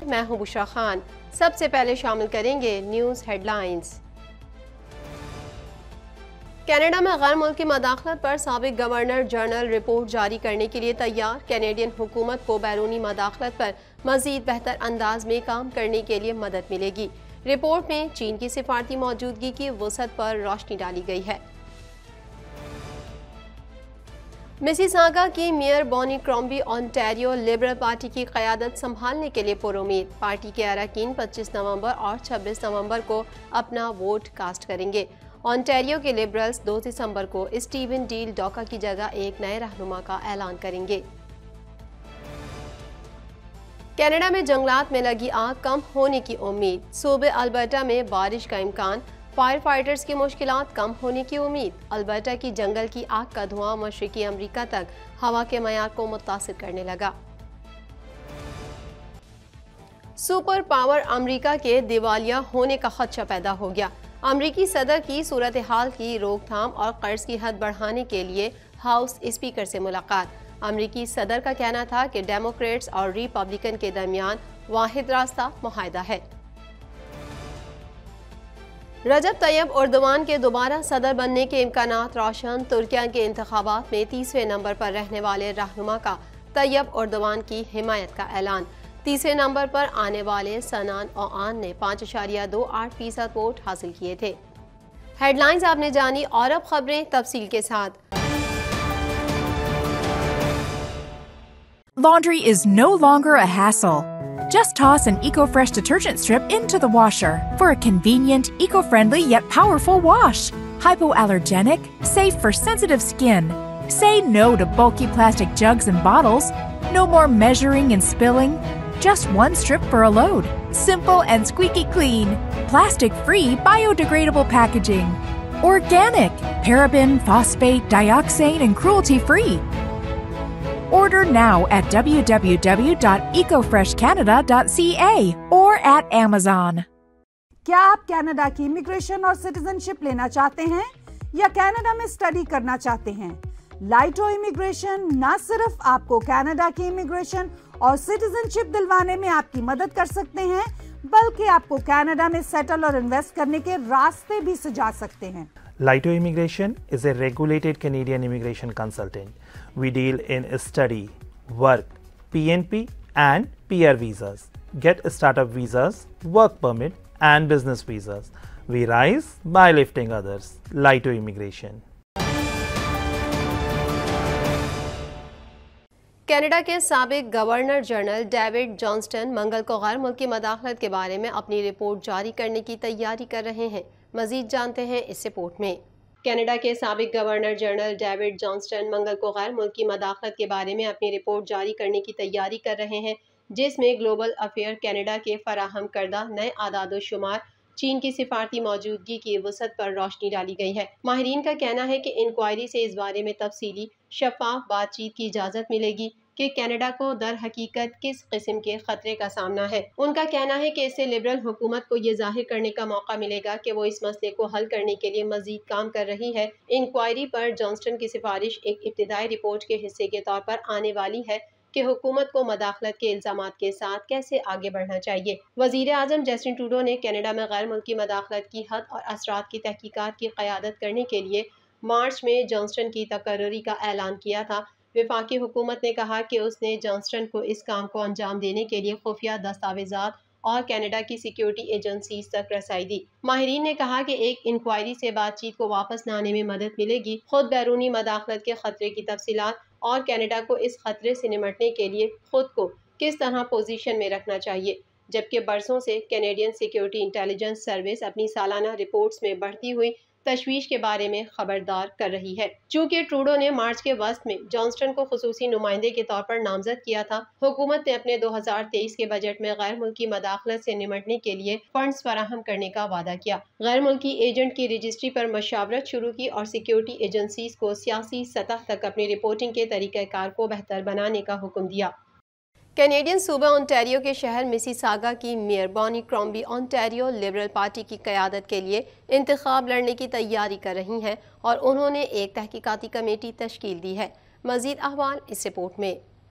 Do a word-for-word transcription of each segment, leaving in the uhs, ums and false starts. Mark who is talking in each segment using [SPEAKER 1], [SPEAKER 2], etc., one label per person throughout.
[SPEAKER 1] मैं हूं बुशरा खान। सबसे पहले शामिल करेंगे न्यूज़ हेडलाइंस। कनाडा में गैर मुल्की मदाखलत पर साबिक गवर्नर जनरल रिपोर्ट जारी करने के लिए तैयार। कैनेडियन हुकूमत को बैरूनी मदाखलत पर मजीद बेहतर अंदाज में काम करने के लिए मदद मिलेगी। रिपोर्ट में चीन की सिफारती मौजूदगी की वसअत पर रोशनी डाली गई है। मिसिसागा की mayor Bonnie Crombie Ontario Liberal Party की क़यादत संभालने के लिए पुरुमीद। पार्टी के अरकान पच्चीस नवंबर और छब्बीस नवंबर को अपना वोट कास्ट करेंगे। ओंटारियो के लिबरल्स दो दिसंबर को स्टीवन डील डॉका की जगह एक नए रहनुमा का ऐलान करेंगे। कनाडा में जंगलात में लगी आग कम होने की उम्मीद। सूबे अल्बर्टा में बारिश का इम्कान। फायर फाइटर्स की मुश्किलात कम होने की उम्मीद। अल्बर्टा की जंगल की आग का धुआं मशरिकी अमरीका तक हवा के मयार को मुतासिर करने लगा। सुपर पावर अमरीका के दिवालिया होने का खदशा पैदा हो गया। अमरीकी सदर की सूरत हाल की रोकथाम और कर्ज की हद बढ़ाने के लिए हाउस स्पीकर से मुलाकात। अमरीकी सदर का कहना था कि डेमोक्रेट्स और रिपब्लिकन के दरमियान वाहिद रास्ता मुआहदा है। रजब तैयब उर्दवान के दोबारा सदर बनने के इम्कानात रोशन। तुर्किया के इंतखाबात में तीसरे नंबर पर रहने वाले रहनुमा का तैयब उर्दवान की हिमायत का ऐलान। तीसरे नंबर पर आने वाले सनान ओआन ने पाँच अशारिया दो आठ फीसद वोट हासिल किए थे। हेडलाइंस आपने जानी और अब खबरें तफसील के साथ।
[SPEAKER 2] Laundry is no longer a hassle. Just toss an EcoFresh detergent strip into the washer for a convenient, eco-friendly yet powerful wash. Hypoallergenic, safe for sensitive skin. Say no to bulky plastic jugs and bottles. No more measuring and spilling. Just one strip for a load. Simple and squeaky clean. Plastic-free, biodegradable packaging. Organic, paraben, phosphate, dioxane, and cruelty-free. Order now at w w w dot eco fresh canada dot c a or at Amazon.
[SPEAKER 3] क्या आप Canada की immigration और citizenship लेना चाहते हैं या Canada में study करना चाहते हैं? लाइटो इमिग्रेशन न सिर्फ आपको कनाडा की इमिग्रेशन और सिटीजनशिप दिलवाने में आपकी मदद कर सकते हैं, बल्कि आपको कनाडा में सेटल और इन्वेस्ट करने के रास्ते भी सुझा सकते हैं।
[SPEAKER 4] Laito Immigration is a regulated Canadian immigration consultant. We deal in study, work, P N P and P R visas. Get startup visas, work permit and business visas. We rise by lifting others. Laito Immigration.
[SPEAKER 1] Canada के साबिक governor general David Johnston मंगल को गैर मुल्की मदाखलत के बारे में अपनी रिपोर्ट जारी करने की तैयारी कर रहे हैं। मजीद जानते हैं इस रिपोर्ट में। कनाडा के साबिक गवर्नर जनरल डेविड जॉनस्टन मंगल को गैर मुल्की मदाखलत के बारे में अपनी रिपोर्ट जारी करने की तैयारी कर रहे हैं, जिसमें ग्लोबल अफेयर कनाडा के फराहम करदा नए आदाद शुमार, चीन की सिफारती मौजूदगी की वसअत पर रोशनी डाली गई है। माहिरीन का कहना है कि इंक्वायरी से इस बारे में तफसीली शफाफ बातचीत की इजाज़त मिलेगी कि कनाडा को दर हकीकत किस किस्म के खतरे का सामना है। उनका कहना है कि इससे लिबरल हुकूमत को ये जाहिर करने का मौका मिलेगा कि वो इस मसले को हल करने के लिए मजीद काम कर रही है। इंक्वायरी पर जॉनस्टन की सिफारिश एक इब्तिदाई रिपोर्ट के हिस्से के तौर पर आने वाली है कि हुकूमत को मदाखलत के इल्जामात के साथ कैसे आगे बढ़ना चाहिए। वज़ीर आज़म जस्टिन ट्रूडो ने कनाडा में गैर मुल्की मदाखलत की हद और असरात की तहकीकात की क़यादत करने के लिए मार्च में जॉनस्टन की तकर्री का ऐलान किया था। वफाकी हुकूमत ने कहा कि उसने जॉनस्टन को इस काम को अंजाम देने के लिए खुफिया दस्तावेजात और कनाडा की सिक्योरिटी एजेंसीज तक रसाई दी। माहिरीन ने कहा कि एक इंक्वायरी से बातचीत को वापस लाने में मदद मिलेगी। खुद बैरूनी मदाखलत के खतरे की तफसीलात और कनाडा को इस खतरे से निमटने के लिए खुद को किस तरह पोजीशन में रखना चाहिए, जबकि बरसों से कैनेडियन सिक्योरिटी इंटेलिजेंस सर्विस अपनी सालाना रिपोर्ट्स में बढ़ती हुई तशवीश के बारे में खबरदार कर रही है। चूँकि ट्रूडो ने मार्च के वस्त में जॉनस्टन को खुसूसी नुमाइंदे के तौर पर नामजद किया था, हुकूमत ने अपने दो हजार तेईस के बजट में गैर मुल्की मदाखलत से निमटने के लिए फंड्स फराहम करने का वादा किया। गैर मुल्की एजेंट की रजिस्ट्री पर मशावरत शुरू की और सिक्योरिटी एजेंसीज को सियासी सतह तक अपनी रिपोर्टिंग के तरीक़ाकार को बेहतर बनाने का हुक्म दिया। कैनेडियन सूबा ओंटारियो के शहर मिसिसागा की mayor Bonnie Crombie Ontario Liberal Party की क़यादत के लिए इंतखाब लड़ने की तैयारी कर रही हैं और उन्होंने एक तहकीकाती कमेटी तश्कील दी है। मज़ीद अहवाल इस रिपोर्ट में।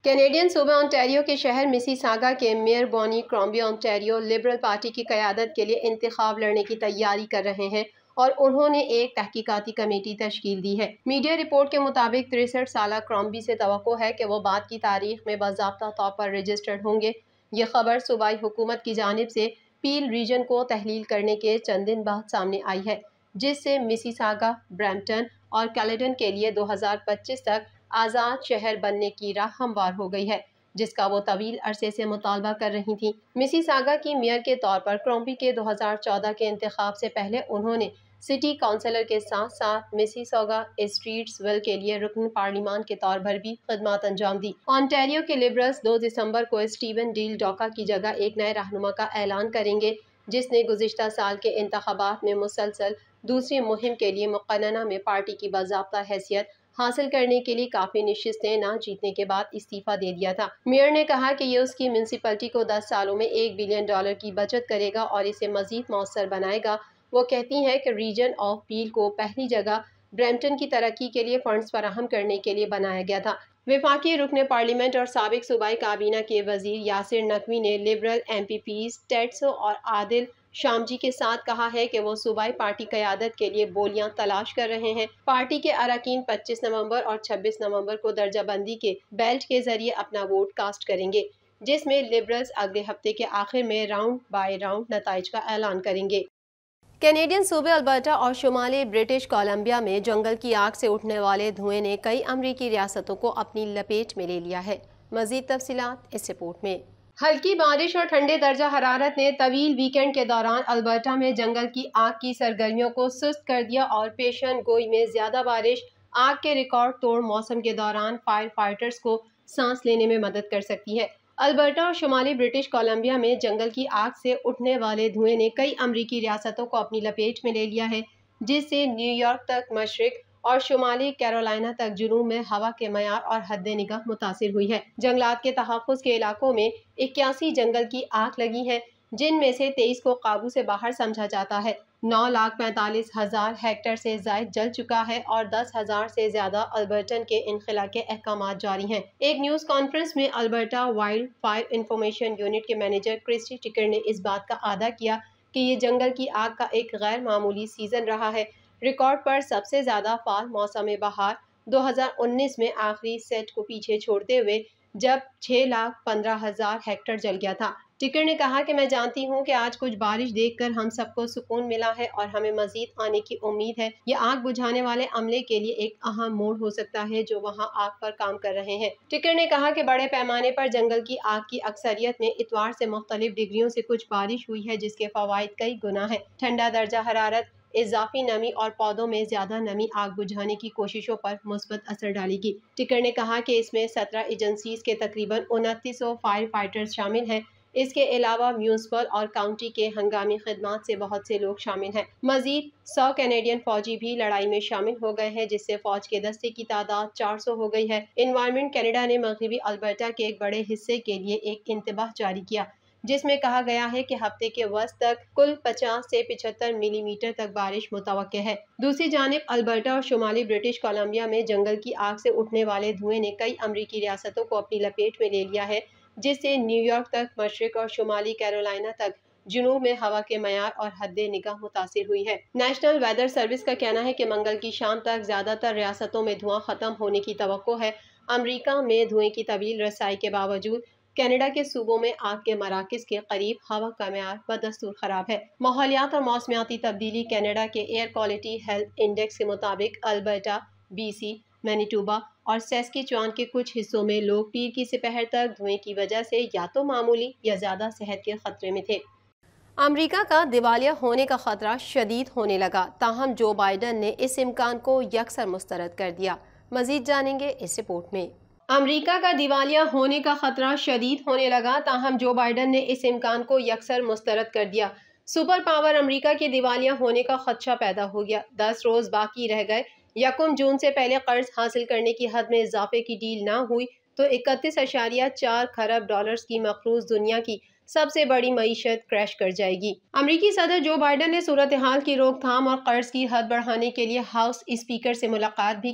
[SPEAKER 1] कैनेडियन सूबे ओंटारियो के शहर मिसिसागा के mayor Bonnie Crombie Ontario Liberal Party की क़यादत के लिए इंतखाब लड़ने की तैयारी कर रहे हैं और उन्होंने एक तहकीकाती कमेटी तश्कील दी है। मीडिया रिपोर्ट के मुताबिक तिरसठ साल क्रॉम्बी से तवक्को है कि वो बाद की तारीख में बाज़ाब्ता तौर पर रजिस्टर्ड होंगे। ये खबर सूबाई हुकूमत की जानिब से पील रीजन को तहलील करने के चंद दिन बाद सामने आई है, जिससे मिसिसागा, ब्रैम्पटन और कैलेडन के लिए दो हज़ार पच्चीस तक आज़ाद शहर बनने की राह हमवार हो गई है, जिसका वो तवील अरसे से मुतालबा कर रही थी। मिसिसागा की मेयर के तौर पर क्रॉम्बी के दो हज़ार चौदह के इंतखाब से पहले उन्होंने सिटी काउंसिलर के साथ साथ मिसिसागा स्ट्रीट्सविल के लिए रुकन पार्लिमान के तौर पर भी खिदमत अंजाम दी। ओंटारियो के लिबरल्स दो दिसंबर को स्टीवन डील डॉका की जगह एक नए रहनुमा का ऐलान करेंगे, जिसने गुज़िश्ता साल के इंतखाबात में मुसलसल दूसरी मुहिम के लिए मुक़न्ना में पार्टी की बाज़ाब्ता हैसियत हासिल करने के लिए काफ़ी नशिस्तें ना जीतने के बाद इस्तीफ़ा दे दिया था। मेयर ने कहा कि ये उसकी म्यूनसिपलिटी को दस सालों में एक बिलियन डॉलर की बचत करेगा और इसे मज़ीद मौसर बनाएगा। वो कहती हैं कि रीजन ऑफ पील को पहली जगह ब्रैम्पटन की तरक्की के लिए फंड्स फराहम करने के लिए बनाया गया था। वफाकी रुकन पार्लियामेंट और साबिक सूबाई काबीना के वजीर यासिर नकवी ने लिबरल एम पी पीज़ टेट्सो और आदिल शामजी के साथ कहा है कि वो सूबाई पार्टी क़यादत के लिए बोलियां तलाश कर रहे हैं। पार्टी के अरकान पच्चीस नवंबर और छब्बीस नवंबर को दर्जाबंदी के बेल्ट के जरिए अपना वोट कास्ट करेंगे, जिसमें लिबरल्स अगले हफ्ते के आखिर में राउंड बाय राउंड नताइज का ऐलान करेंगे। कैनेडियन सूबे अल्बर्टा और शुमाली ब्रिटिश कोलंबिया में जंगल की आग से उठने वाले धुएं ने कई अमरीकी रियासतों को अपनी लपेट में ले लिया है। मज़ीद तफसीलात इस रिपोर्ट में। हल्की बारिश और ठंडे दर्जा हरारत ने तवील वीकेंड के दौरान अल्बर्टा में जंगल की आग की सरगर्मियों को सुस्त कर दिया और पेशन गोई में ज्यादा बारिश आग के रिकॉर्ड तोड़ मौसम के दौरान फायर फाइटर्स को सांस लेने में मदद कर सकती है। अल्बर्टा और शुमाली ब्रिटिश कोलंबिया में जंगल की आग से उठने वाले धुएं ने कई अमरीकी रियासतों को अपनी लपेट में ले लिया है, जिससे न्यूयॉर्क तक मशरिक और शुमाली कैरोलिना तक जुनूब में हवा के मयार और हद्दे निगाह मुतासिर हुई है। जंगलात के तहफ़्फ़ुज़ के इलाकों में इक्यासी जंगल की आग लगी है, जिनमें से तेईस को काबू से बाहर समझा जाता है। नौ लाख पैंतालीस हजार हेक्टेयर से ज़ायद जल चुका है और दस हजार से ज्यादा अल्बर्टन के इनखला के अहकामात जारी हैं। एक न्यूज़ कॉन्फ्रेंस में Alberta wildfire information unit के मैनेजर क्रिस्टी टिकर ने इस बात का आदा किया कि ये जंगल की आग का एक गैर मामूली सीजन रहा है। रिकॉर्ड पर सबसे ज़्यादा फाल मौसम बहार दो हज़ार उन्नीस में आखिरी सेट को पीछे छोड़ते हुए जब छः लाख पंद्रह हज़ार हेक्टेयर जल गया था। टिकर ने कहा कि मैं जानती हूं कि आज कुछ बारिश देखकर हम सबको सुकून मिला है और हमें मजीद आने की उम्मीद है। यह आग बुझाने वाले अमले के लिए एक अहम मोड़ हो सकता है जो वहां आग पर काम कर रहे हैं। टिकर ने कहा कि बड़े पैमाने पर जंगल की आग की अक्सरियत में इतवार से मुख्तलिफ डिग्रियों से कुछ बारिश हुई है, जिसके फवाइद कई गुना है। ठंडा दर्जा हरारत, इजाफी नमी और पौधों में ज्यादा नमी आग बुझाने की कोशिशों पर मुस्बत असर डालेगी। टिकर ने कहा कि इसमें सत्रह एजेंसीज के तकरीबन उनतीस सौ फायर फाइटर्स शामिल हैं। इसके अलावा म्यूनसिपल और काउंटी के हंगामी खिदमात से बहुत से लोग शामिल हैं। मजीद सौ कैनेडियन फौजी भी लड़ाई में शामिल हो गए हैं, जिससे फौज के दस्ते की तादाद चार सौ हो गई है। इन्वायरमेंट कैनेडा ने मगरबी अल्बर्टा के एक बड़े हिस्से के लिए एक इंतबाह जारी किया, जिसमें कहा गया है कि हफ्ते के वस्त तक कुल पचास से पिछहत्तर मिलीमीटर तक बारिश मुतवक्के है। दूसरी जानिब अल्बर्टा और शुमाली ब्रिटिश कोलंबिया में जंगल की आग से उठने वाले धुएं ने कई अमरीकी रियासतों को अपनी लपेट में ले लिया है, जिससे न्यूयॉर्क तक मशरिक और शुमाली कैरोलिना तक जुनूब में हवा के मयार और हद्दे निगाह मुतासिर हुई है। नेशनल वेदर सर्विस का कहना है कि मंगल की शाम तक ज्यादातर रियासतों में धुआं खत्म होने की तवक्को है। अमरीका में धुएं की तवील रसाई के बावजूद कनाडा के सूबों में आग के मराकज के करीब हवा का मयार बदस्तूर खराब है। माहौलियात और मौसमियाती तब्दीली कनाडा के एयर क्वालिटी हेल्थ इंडेक्स के मुताबिक अल्बर्टा, बीसी, मैनिटोबा और सैस्केचुआन के कुछ हिस्सों में लोग पीर की दोपहर तक धुएं की वजह से या तो मामूली या ज्यादा सेहत के खतरे में थे। अमेरिका का दिवालिया होने का खतरा शदीद होने लगा, ताहम जो बाइडन ने इस इम्कान को यकसर मुस्तरद कर दिया। मजीद जानेंगे इस रिपोर्ट में। अमेरिका का दिवालिया होने का खतरा शदीद होने लगा, ताहम जो बाइडन ने इस इम्कान को यकसर मुस्तरद कर दिया। सुपर पावर अमेरिका के दिवालिया होने का खदशा पैदा हो गया। दस रोज बाकी रह गए। यकम जून से पहले कर्ज हासिल करने की हद में इजाफे की डील ना हुई तो इकतीस अशारिया चार खरब डॉलर्स की मकरूज दुनिया की सबसे बड़ी मईशत क्रैश कर जाएगी। अमरीकी सदर जो बाइडन ने सूरत हाल की रोकथाम और कर्ज की हद बढ़ाने के लिए हाउस स्पीकर से मुलाकात भी की।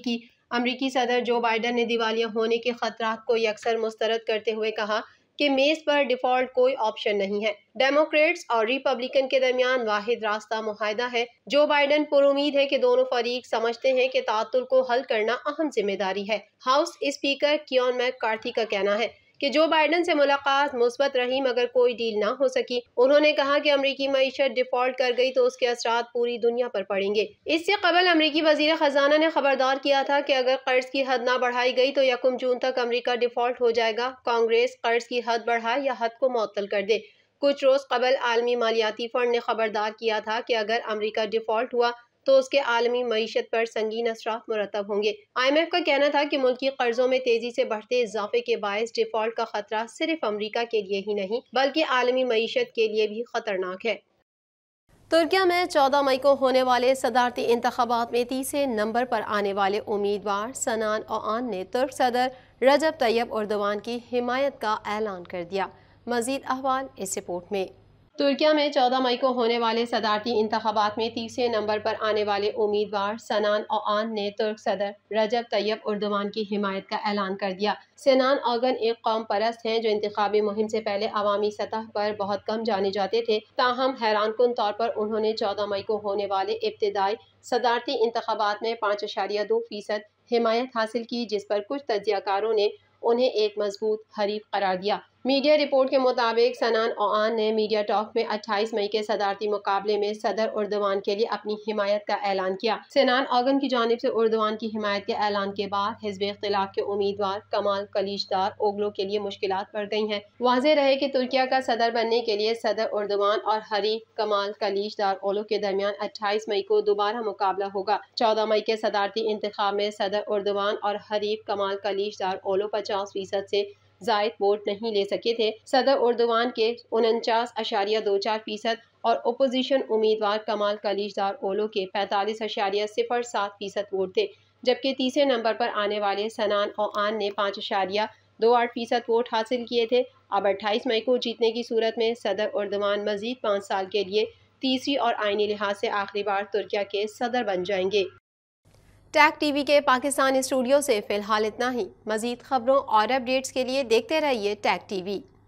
[SPEAKER 1] अमरीकी सदर जो बाइडन ने दिवालिया होने के खतरात को यकसर मुस्तरद करते हुए कहा कि मेज पर डिफॉल्ट कोई ऑप्शन नहीं है। डेमोक्रेट्स और रिपब्लिकन के दरमियान वाहिद रास्ता मुआहदा है। जो बाइडन पुरुमीद है कि दोनों फरीक समझते हैं कि तातुल को हल करना अहम जिम्मेदारी है। हाउस स्पीकर कियोन मैककार्थी का कहना है कि जो बाइडन से मुलाकात मुस्बत रही मगर कोई डील ना हो सकी। उन्होंने कहा कि अमरीकी मईशत डिफॉल्ट कर गई तो उसके असरात पूरी दुनिया पर पड़ेंगे। इससे कबल अमरीकी वजीर खजाना ने खबरदार किया था कि अगर कर्ज की हद ना बढ़ाई गई तो यकम जून तक अमरीका डिफॉल्ट हो जाएगा। कांग्रेस कर्ज की हद बढ़ाए या हद को मुअत्तल कर दे। कुछ रोज कबल आलमी मालियाती फंड ने खबरदार किया था कि अगर अमरीका डिफॉल्ट हुआ तो उसके आलमी मईशत पर संगीन असरात मुरतब होंगे। आई एम एफ का कहना था कि मुल्की कर्जों में तेजी से बढ़ते इजाफे के बायस डिफॉल्ट का खतरा सिर्फ अमरीका के लिए ही नहीं बल्कि आलमी मईशत के लिए भी खतरनाक है। तुर्किया में चौदह मई को होने वाले सदारती इंतखाबात में तीसरे नंबर पर आने वाले उम्मीदवार सनान ओआन ने तुर्क सदर रजब तैयब एर्दोगान की हिमायत का ऐलान कर दिया। मजीद अहवाल इस रिपोर्ट में। तुर्किया में चौदह मई को होने वाले सदारती इंतखाबात में तीसरे नंबर पर आने वाले उम्मीदवार सनान ओआन ने तुर्क सदर रजब तैयब एर्दोगान की हिमायत का ऐलान कर दिया। सनान ओगन एक कौम परस्त हैं जो इंतखाबी मुहिम से पहले अवामी सतह पर बहुत कम जाने जाते थे। ताहम हैरानकुन तौर पर उन्होंने चौदह मई को होने वाले इब्तिदाई सदारती इंतखाबात में पाँच अशारिया दो फीसद हिमायत हासिल की, जिस पर कुछ तज्जियाकारों ने उन्हें एक मजबूत हरीफ करार दिया। मीडिया रिपोर्ट के मुताबिक सनान ओआन ने मीडिया टॉक में अट्ठाईस मई के सदारती मुकाबले में सदर एर्दोगान के लिए अपनी हिमायत का ऐलान किया। सनान ओगन की जानिब से एर्दोगान की हिमायत के ऐलान के बाद हिज़्ब इख्तिलाफ के उम्मीदवार कमाल कलीचदार ओगलो के लिए मुश्किलात बढ़ गई हैं। वाज़ेह रहे कि तुर्किया का सदर बनने के लिए सदर एर्दोगान और हरीफ कमाल कलीचदार ओगलो के दरमियान अट्ठाईस मई को दोबारा मुकाबला होगा। चौदह मई के सदारती इंतखाब में सदर एर्दोगान और हरीफ कमाल कलीचदार ओगलो पचास फीसद से जायद वोट नहीं ले सके थे। सदर एर्दोगान के उनचास अशारिया दो चार फीसद और अपोजिशन उम्मीदवार कमाल कलीचदार ओगलो के पैंतालीस अशारिया सिफर सात फीसद वोट थे, जबकि तीसरे नंबर पर आने वाले सनान ओआन ने पाँच अशारिया दो आठ फीसद वोट हासिल किए थे। अब अट्ठाईस मई को जीतने की सूरत में सदर एर्दोगान मजीद पाँच साल के लिए तीसरी और आईनी लिहाज से आखिरी बार तुर्किया के सदर बन जाएंगे। टैग टीवी के पाकिस्तान स्टूडियो से फिलहाल इतना ही। मजीद खबरों और अपडेट्स के लिए देखते रहिए टैग टीवी।